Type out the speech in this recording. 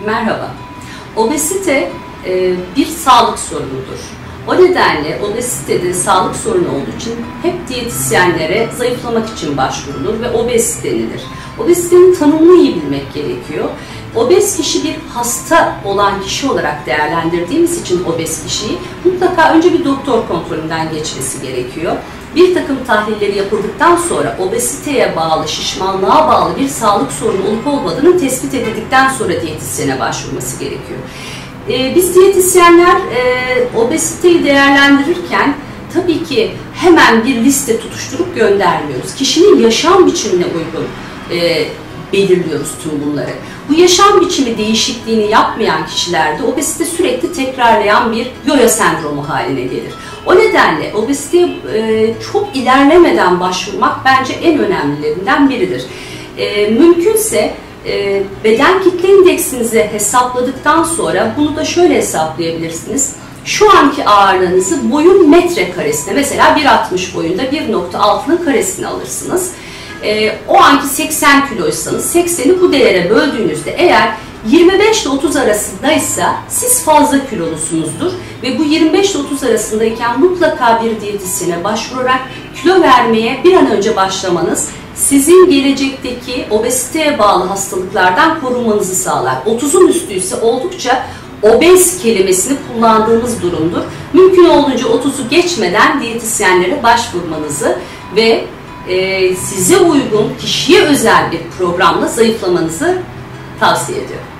Merhaba. Obezite bir sağlık sorunudur. O nedenle obezitede sağlık sorunu olduğu için hep diyetisyenlere zayıflamak için başvurulur ve obez denilir. Obezitenin tanımını iyi bilmek gerekiyor. Obez kişi bir hasta olan kişi olarak değerlendirdiğimiz için obez kişiyi mutlaka önce bir doktor kontrolünden geçmesi gerekiyor. Bir takım tahlilleri yapıldıktan sonra obeziteye bağlı, şişmanlığa bağlı bir sağlık sorunu olup olmadığını tespit edildikten sonra diyetisyene başvurması gerekiyor. Biz diyetisyenler obeziteyi değerlendirirken tabii ki hemen bir liste tutuşturup göndermiyoruz. Kişinin yaşam biçimine uygun belirliyoruz tüm bunları. Bu yaşam biçimi değişikliğini yapmayan kişilerde obezite sürekli tekrarlayan bir yoyo sendromu haline gelir. O nedenle obeziteye çok ilerlemeden başvurmak bence en önemlilerinden biridir. Mümkünse beden kitle indeksinizi hesapladıktan sonra bunu da şöyle hesaplayabilirsiniz. Şu anki ağırlığınızı boyun metrekaresine, mesela 1.60 boyunda 1.6'nın karesini alırsınız. O anki 80 kiloysanız 80'i bu değere böldüğünüzde eğer 25 ile 30 arasındaysa siz fazla kilolusunuzdur ve bu 25 ile 30 arasındayken mutlaka bir diyetisyene başvurarak kilo vermeye bir an önce başlamanız sizin gelecekteki obeziteye bağlı hastalıklardan korunmanızı sağlar. 30'un üstü ise oldukça obez kelimesini kullandığımız durumdur. Mümkün olduğunca 30'u geçmeden diyetisyenlere başvurmanızı ve size uygun, kişiye özel bir programla zayıflamanızı tavsiye ediyorum.